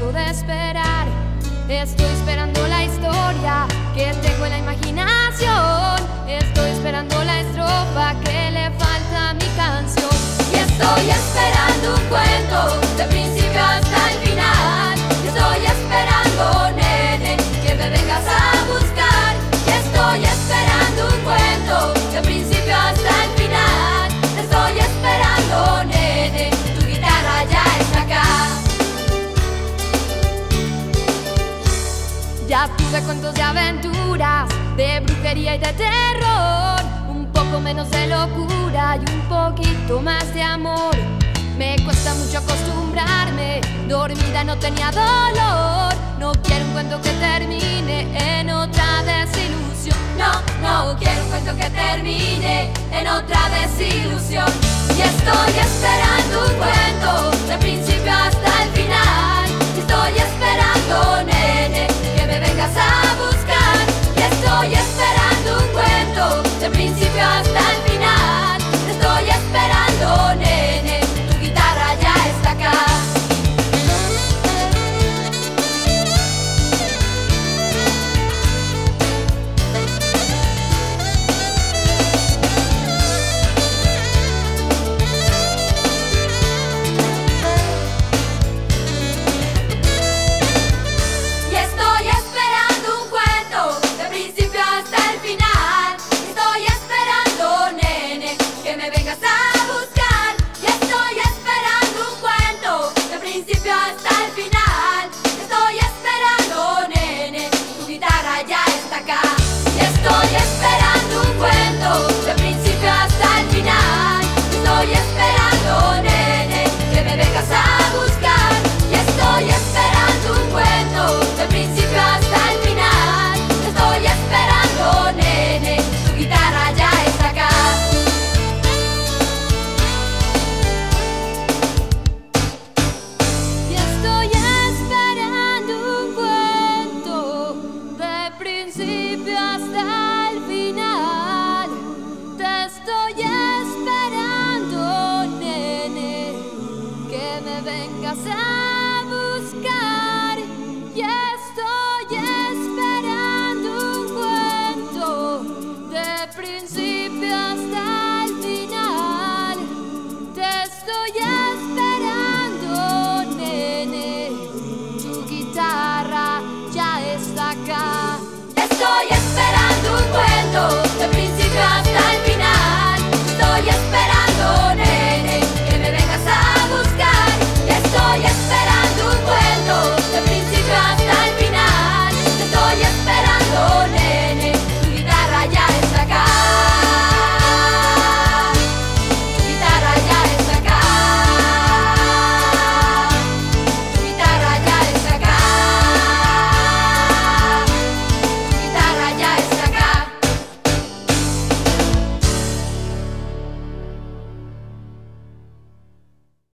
canso de esperar. Estoy esperando la historia que tengo en la imaginación. Estoy esperando la estrofa que le falta a mi canción. Y estoy esperando un cuento de principio hasta el final. Y estoy esperando, nene, que me vengas a buscar. Y estoy esperando un cuento de principio hasta el final. Estoy esperando, nene, tu guitarra ya está acá. Ya tuve cuentos de aventuras, de brujería y de terror, un poco menos de locura y un poquito más de amor. Me cuesta mucho acostumbrarme, dormida no tenía dolor. No quiero un cuento que termine en otra desilusión. No, no quiero un cuento que termine en otra desilusión. Y estoy esperando un cuento de principio hasta el final. Y estoy esperando, nene, que me vengas a buscar. Y estoy esperando un cuento de principio hasta el final. Estoy esperando, nene, tu guitarra ya está acá. Estoy esperando un cuento de principio hasta el